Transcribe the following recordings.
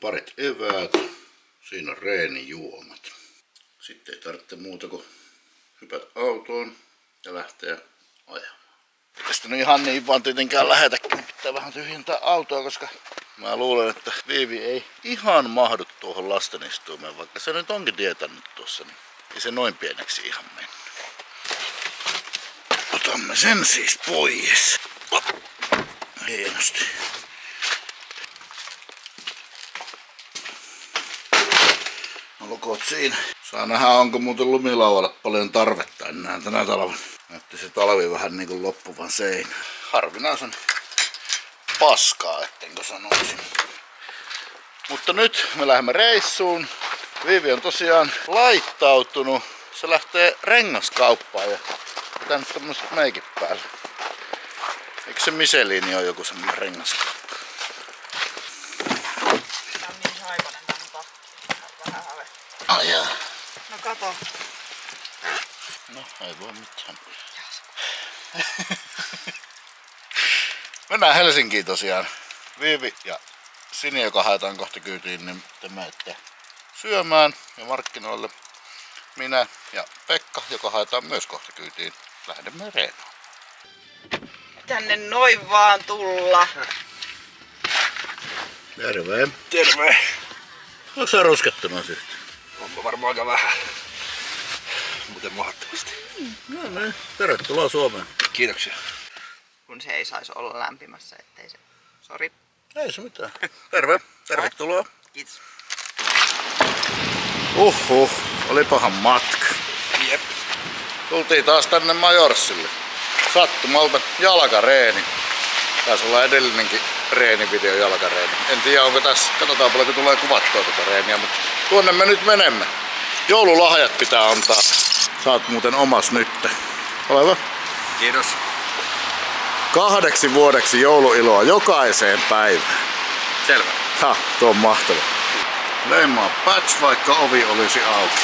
parit eväät. Siinä on reenijuomat. Sitten ei tarvitse muuta kuin hypätä autoon ja lähteä ajamaan. Tästä nyt ihan niin vaan tietenkään lähetäkin. Pitää vähän tyhjentää autoa, koska mä luulen, että Viivi ei ihan mahdu tuohon lastenistuimeen, vaikka se nyt onkin tietänyt tuossa, niin ei se noin pieneksi ihan mennyt. Otamme sen siis pois. Hienosti. No lukot siinä. Saa nähdä, onko muuten lumilaualle paljon tarvetta enää tänä talvena. Näytti se talvi vähän niin kuin loppuvan seinä. Harvinaisen paskaa, ettenkö sanoisin. Mutta nyt me lähdemme reissuun. Viivi on tosiaan laittautunut. Se lähtee rengaskauppaan ja pitänyt tämmöset meikit päälle. Eikö se Michelin ole joku semmonen rengaskauppa? Tää on niin haivanen tän takki. Vähän have. Ai jaa. No kato. No ei voi mitään. Mennään Helsinkiin tosiaan. Viivi ja Sini, joka haetaan kohta kyytiin, niin te menette syömään ja markkinoille. Minä ja Pekka, joka haetaan myös kohta kyytiin, lähdemme reenaan. Tänne noin vaan tulla. Terve. Terve! Onko sä ruskettuna yhtä? Onpa varmaan aika vähän. Muuten mahdottomasti. No niin, tervetuloa Suomeen. Kiitoksia. Kun se ei saisi olla lämpimässä, ettei se... Sori. Ei se mitään. Terve, tervetuloa. Kiitos. Olipahan matka. Jep. Tultiin taas tänne Majorsille. Sattumalta jalkareeni. Taisi olla edellinenkin reenivideo jalkareeni. En tiedä onko tässä, katsotaan paljonko tulee kuvattua tätä reeniä, mutta tuonne me nyt menemme. Joululahjat pitää antaa. Saat muuten omas nytte. Ole hyvä. Kiitos. 8 vuodeksi jouluiloa jokaiseen päivään. Selvä. Ha, tuo on mahtava. Leimaa patch, vaikka ovi olisi auki.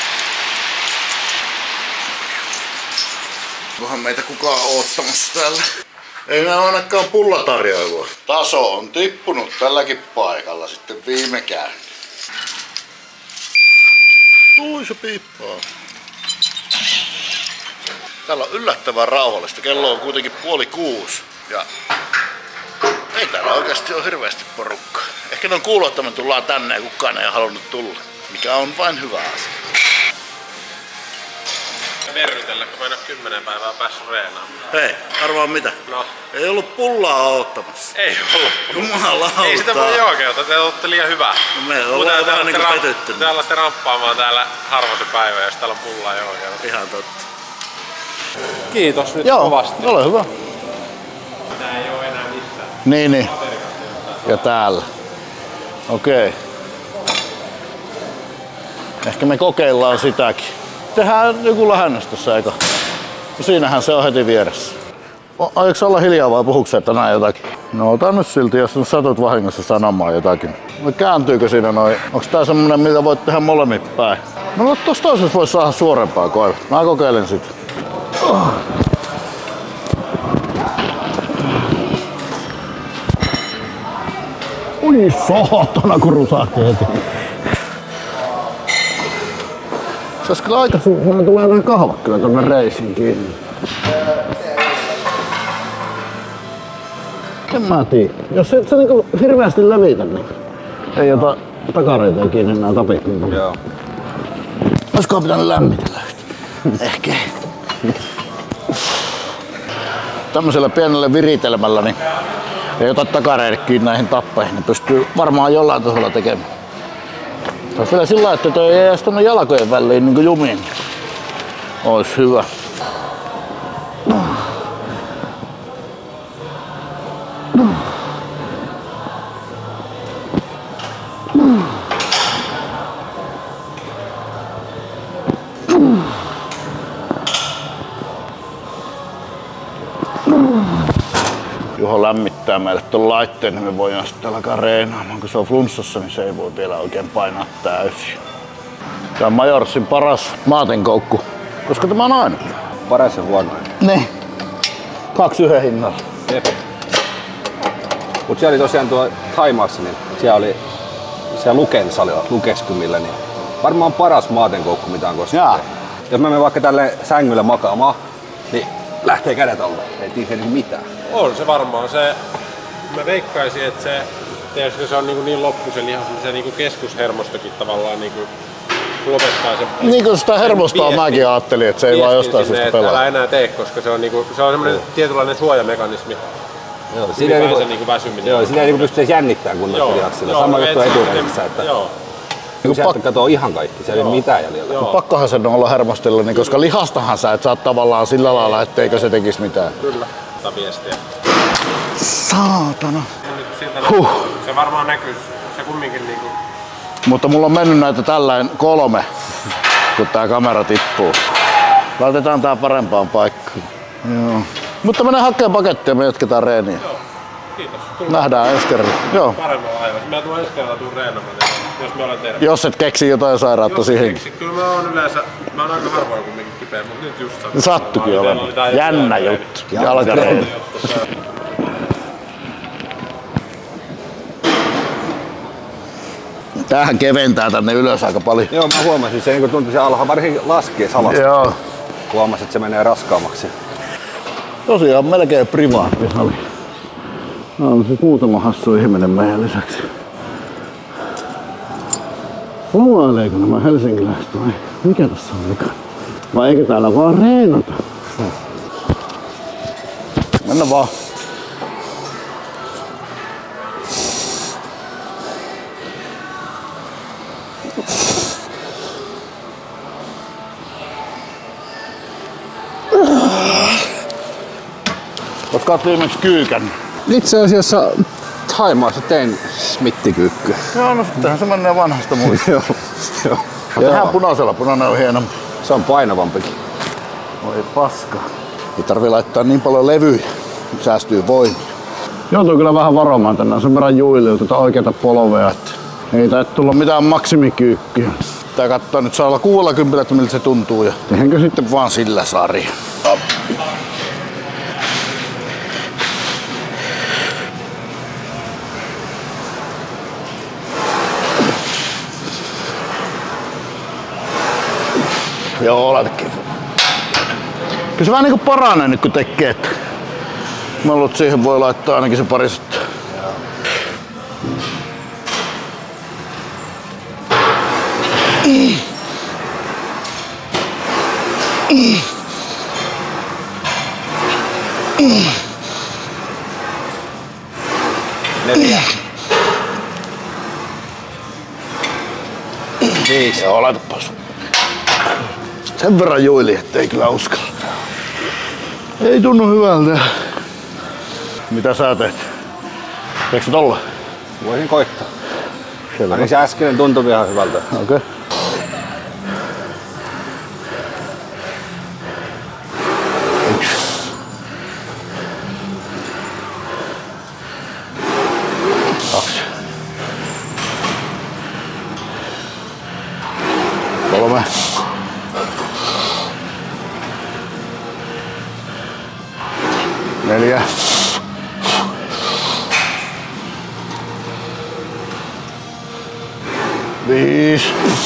Onkohan meitä kukaan oottamassa täällä? Ei näy ainakaan pullatarjoilua. Taso on tippunut tälläkin paikalla sitten viime käynnin. Ui, se piippaa. Täällä on yllättävän rauhallista. Kello on kuitenkin 5:30. Ja ei täällä oikeasti ole hirveästi porukkaa. Ehkä ne on kuullut, että me tullaan tänne ja kukaan ei ole halunnut tulla. Mikä on vain hyvä asia. Verrytellä, kun mä en ole 10 päivää päässyt reenaamaan. Hei, arvaa mitä? No. Ei ollut pullaa oottamassa. Ei ollut. Jumalauta. Ei sitä voi oikeutta, te olette liian hyvä. No me ollaan vähän niinku petyttynyt. Te olette ramppaamaan täällä harva se päivä, jos täällä on pullaa jo oikeutta. Ihan totta. Kiitos nyt Joo, kovasti. ole hyvä. Tää ei oo enää missään. Niin. Ja täällä. Okei. Ehkä me kokeillaan sitäkin. Tehdään joku lähennys tossa eka. No siinähän se on heti vieressä. Aiotko olla hiljaa vai puhuuko sä tänään jotakin? No ota nyt silti, jos satut vahingossa sanomaan jotakin. No kääntyykö siinä noin? Onks tää semmonen, mitä voit tehdä molemmin päin? No tossa toisessa vois saada suorempaa koira. Mä kokeilen sitä. Ui saatana kun rusahti heti. Se olisi kyllä aika suuhun, tulee noin kahvat kyllä tonne reisiin kiinni. En mä tiedä. Jos et sä niinku hirveästi levitä, niin ei ota takareita kiinni nää tapit. Niin joo. Olisikohan pitänyt lämmitellä yhtä? Ehkä. Tämmöisellä pienellä viritelmällä niin ei ota takareita kiinni näihin tappeihin. Ne pystyy varmaan jollain tasolla tekemään. Se on vielä sillä lailla, että toi ei edes tonne jalkojen väliin niin jumiin. Ois hyvä. Juho lämmittää meille ton laitteen, niin me voidaan sitten alkaa reenaamaan. Kun se on flunssassa, niin se ei voi vielä oikein painaa täysin. Tää on Majorsin paras maatenkoukku, koska tämä on aina. Paras ja huono. Niin. 2 yhden hinnalla. Jep. Mut siellä oli tosiaan tuo Thaimaassa, niin siellä oli siellä Lukeskymillä, niin varmaan paras maatenkoukku mitä on koskaan tehty. Jos mä menen vaikka tälle sängylle makaamaan, niin lähtee kädet alle, ei tiedä mitään. On se varmaan. Mä veikkaisin, että se on niin loppu se lihas, niin se niin keskushermostokin tavallaan niin lopettaa sen. Niin kuin sitä hermostoa mäkin ajattelin, että se ei vaan jostain syystä pelaa. Älä enää tee, koska se on semmoinen tietynlainen suojamekanismi. Joo, siinä ei pysty edes jännittämään kunnossa lihaksilla. Sama juttu etureissä. Kun sieltä katoo ihan kaikki, siellä ei mitään jäljellä. Pakkohan sen olla hermostilla, niin koska lihastahan sä et saa tavallaan sillä lailla, etteikö se tekisi mitään. Kyllä. Tämä viestiä. Saatana. Se varmaan näkyy, se kumminkin niinku. Mutta mulla on mennyt näitä tällainen 3, kun tää kamera tippuu. Laitetaan tää parempaan paikkaan. Joo. Mutta mene hakemaan pakettia ja me jatketaan reeniä. Joo, kiitos. Nähdään ensi kerralla. Joo. Paremmalla aivan. Mä tulen ensi kerralla reenamaan, jos me olen terve. Jos et keksi jotain sairautta siihen. Kyllä mä oon aika harvoin kumminkin kipeä, mutta nyt just sattuu. Sattukin olemaan. Jännä juttu. Jalkareeni. Tämähän keventää tänne ylös aika paljon. Joo, mä huomasin, se niin tuntui se alhaa, varsinkin laskee alas. Joo. Huomasin, että se menee raskaammaksi. Tosiaan melkein privaattisali. On siis muutama hassu ihminen meidän lisäksi. Lomaileeko nämä helsinkiläiset vai mikä tässä on vikana? Vai eikö täällä vaan reenata? Mennä vaan. Koska oot viimeksi kyykännyt? Itse asiassa Thaimaassa tein smittikyykkyä. Joo, no sittenhän se menee vanhasta muista. Joo. Ja vähän punaisella, punainen on hienompi. Se on painavampikin. Oi paska. Ei tarvii laittaa niin paljon levyjä, säästyy voimia. Joutuu kyllä vähän varomaan tänään sen verran juililta tätä oikeata polvea, että ei taitu tulla mitään maksimikyykkyä. Tää kattoo nyt saa olla 60, että miltä se tuntuu ja tehdäänkö sitten vaan sillä sarja. Joo, laitakin. Kyllä se vähän niinku paranee nyt kun tekee. Mä luulen, että siihen voi laittaa ainakin se parisetta. Neljä. 5. Joo, laita pois. Sen verran juili, ettei kyllä uskalla. Ei tunnu hyvältä. Mitä sä teet? Teekö sä tolla? Voisin koittaa. Niin se äskeinen tuntui ihan hyvältä. Okei. Okay. Kaksi. 3. 4. 5.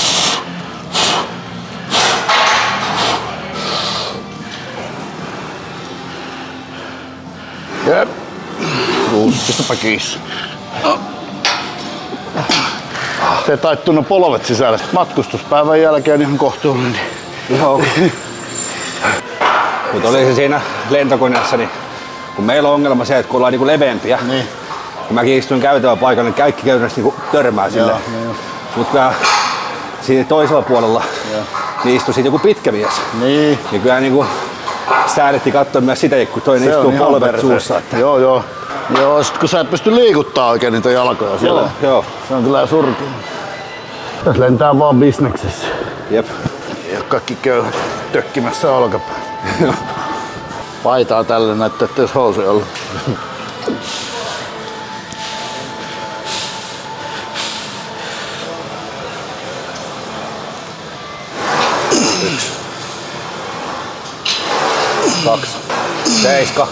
6. Pakissa. Se taittuu ne polvet sisälle. Matkustuspäivän jälkeen ihan kohtuullinen. Joo. Mutta oli se siinä lentokoneessa, niin kun meillä on ongelma se, että kun ollaan niinku leveämpiä, niin. Kun mäkin istuin käytävän paikalla, niin kaikki käytännössä niinku törmää silleen. Mutta siinä toisella puolella niin istui siitä joku pitkä mies. Niin. Niin kyllä niinku säädettiin katsoa myös sitä, kun toinen se istuu polvet suussa. Että... Joo. Joo, sit kun sä et pysty liikuttaa oikein niitä jalkoja siellä. Joo. Se on kyllä surkea. Tässä lentää vaan bisneksessä. Jep. Ei oo kaikki köyhät tökkimässä olkapäin. Paitaa tälle näyttää, ettei jos housuja ollut. Yksi. 2. 7.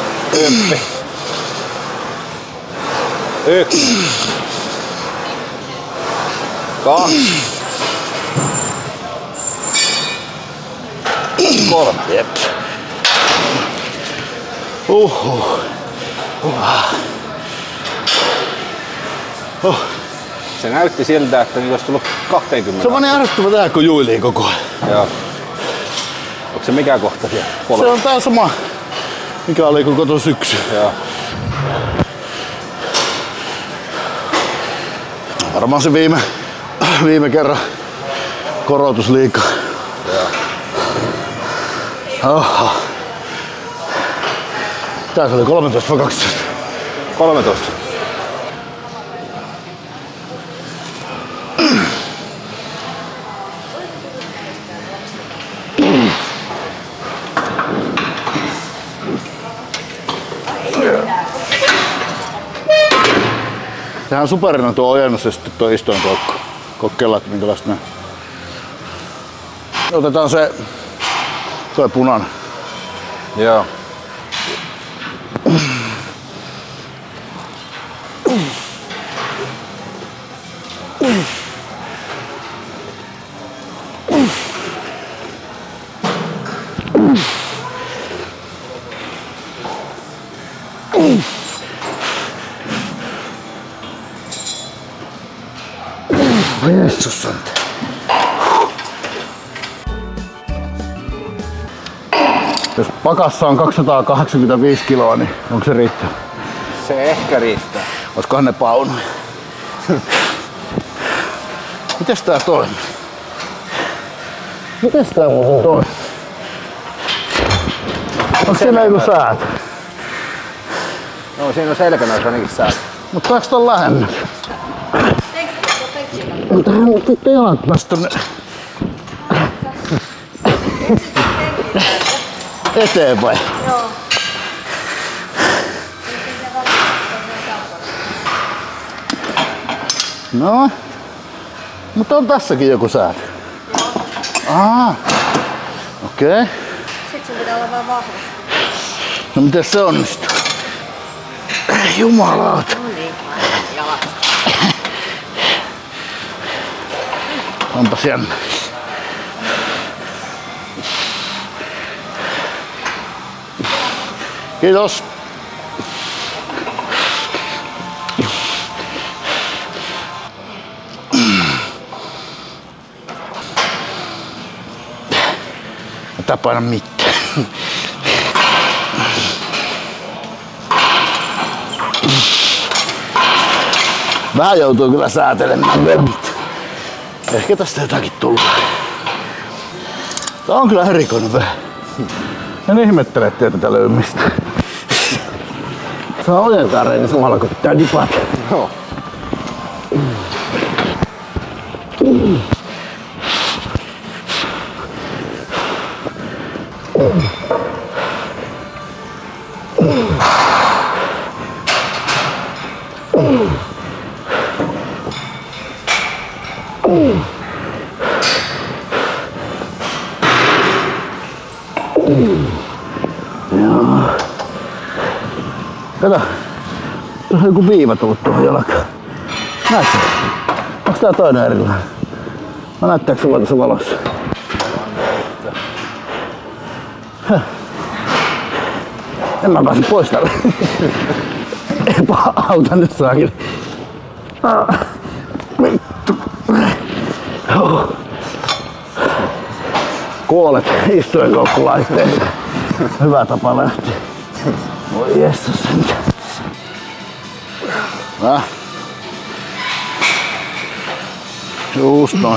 10. 1. 2. 3. Jep. Se näytti siltä, että niitä olisi tullut 20. Se on vaan niin ärsyttävä tehdä, kun juilii koko ajan. Joo. Onko se mikä kohta siellä? Se on tää sama, mikä oli koko tuon syksy. Joo. Varmaan se viime kerran korotus liikaa. Oho. Tää se oli 13 vai 12? 13. Sehän on superina tuo ojennus ja sitten tuo istuinkoukku. Kokeillaan, että minkälaista näin. Otetaan se tuo punainen. Joo. Jeesus santa. Jos pakassa on 285 kiloa, niin onko se riittää? Se ehkä riittää. Olisikohan ne paunoja? Mites tää toimii? Mites tää muuten toimii? Onko siinä joku säätö? No siinä on selkänässä ainakin säätö. Mutta saaks tän lähemmäs? Mutta hän jalat päästä tonne eteenpäin. Joo. No, mutta on tässäkin joku säätö. Okei. Sit sun pitää olla vaan vahva. No miten se onnistuu? Jumalauta. No niin, jalat. Onpas jännä. Kiitos. Tää paina mitään. Vähän joutuu kyllä säätelemään. Ehkä tästä jotakin tulee. Tää on kyllä erikoinen vähän. En ihmettele tätä löymistä. Saa ojentaa reini samalla kun pitää dipata. Joo. Kato, tuossa on joku viiva tullut tuohon jalkaan. Näetkö? Onks tää toinen erilainen? Mä näyttääkö sulla tässä valossa? En mä pääse pois tälle. Epä auta nyt saakin. Vittu. Kuolet istuinkoukku-laitteeseen. Hyvä tapa lähteä. Voi jessus sentään. Just noin.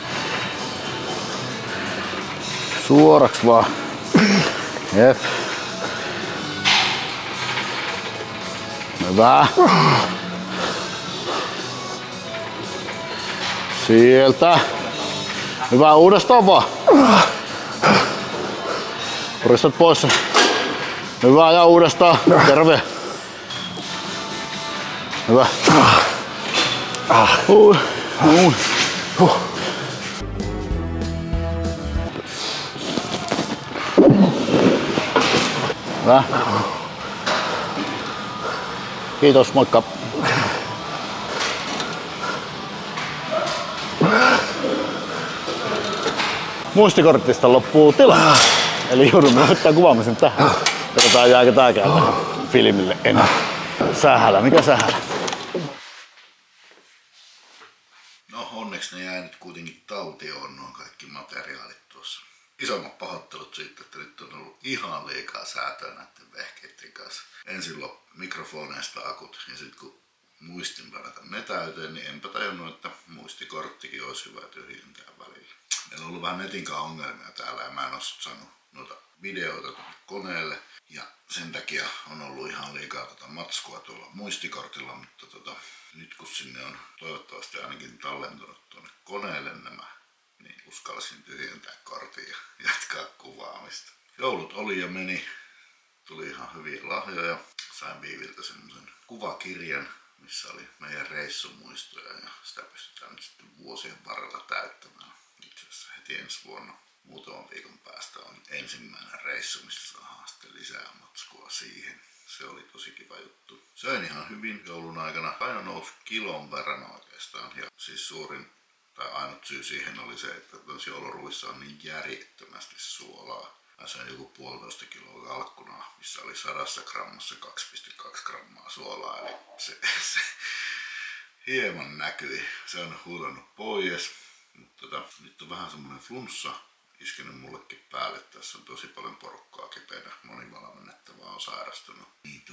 Suoraks vaan. Jep. Hyvä. Sieltä. Hyvä, uudestaan vaan. Puristat pois. Hyvä ja uudestaan. Terve. Hyvä. Hyvä. Kiitos, moikka. muistikortista loppuu tila. Eli joudumme ottaa kuvaamisen tähän. Katsotaan jääkö tääkään filmille enää. Sähälä, mikä sähälä? No onneksi ne jäi nyt kuitenkin taltioon nuo kaikki materiaalit tuossa. Isommat pahoittelut siitä, että nyt on ollut ihan liikaa säätöä näiden vehkeiden kanssa. Ensin mikrofoneista akut ja sitten kun muistin varata ne täyteen, niin enpä tajunnut, että muistikorttikin olisi hyvä tyhjentää välillä. Meillä on ollut vähän netin kanssa ongelmia täällä ja mä en ole saanut noita videoita tuonne koneelle. Ja sen takia on ollut ihan liikaa matskua tuolla muistikortilla, mutta nyt kun sinne on toivottavasti ainakin tallentunut tuonne koneelle nämä, niin uskalsin tyhjentää kortin ja jatkaa kuvaamista. Joulut oli ja meni, tuli ihan hyviä lahjoja. Sain Viiviltä semmoisen kuvakirjan, missä oli meidän reissumuistoja ja sitä pystytään nyt sitten vuosien varrella täyttämään. Itse asiassa heti ensi vuonna muutaman viikon päästä on ensimmäinen reissu, missä saadaan sitten lisää matskua siihen. Se oli tosi kiva juttu. Söin ihan hyvin joulun aikana. Paino nousi kilon verran oikeastaan. Ja siis suurin tai ainut syy siihen oli se, että jouluruuissa on niin järjettömästi suolaa. Mä söin joku 1,5 kiloa kalkkunaa, missä oli 100 grammassa 2,2 grammaa suolaa. Eli se hieman näkyi. Se on huudannut pois. Mutta nyt on vähän semmoinen flunssa iskenyt mullekin päälle. Tässä on tosi paljon porukkaa kipeänä. Moni valmennettava on sairastunut. Niin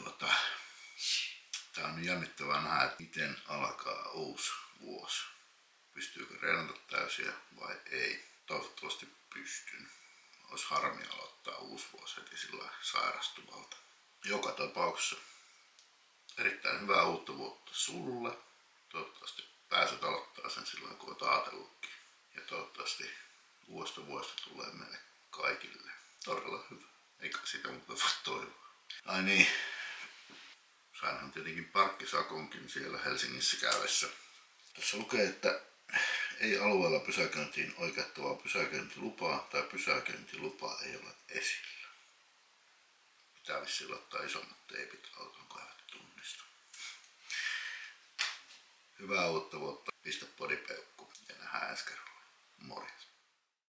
tää on jännittävää nähdä, että miten alkaa uusi vuosi. Pystyykö reenata täysiä vai ei? Toivottavasti pystyn. Olisi harmi aloittaa uusi vuosi heti sillä sairastuvalta. Joka tapauksessa erittäin hyvää uutta vuotta sulle. Toivottavasti pääset aloittaa sen silloin, kun olet ajatellutkin. Ja toivottavasti vuosta tulee meille kaikille todella hyvä. Eikä sitä muuta voi toivoa. Ai niin. Sainhan tietenkin parkkisakonkin siellä Helsingissä käydessä. Tässä lukee, että ei alueella pysäköintiin oikeuttavaa pysäköintilupaa tai pysäköintilupaa ei ole esillä. Pitää vissiin ottaa isommat teipit auton, kun eivät tunnista. Hyvää uutta vuotta. Pistä podipeukku ja nähdään ensi kerralla.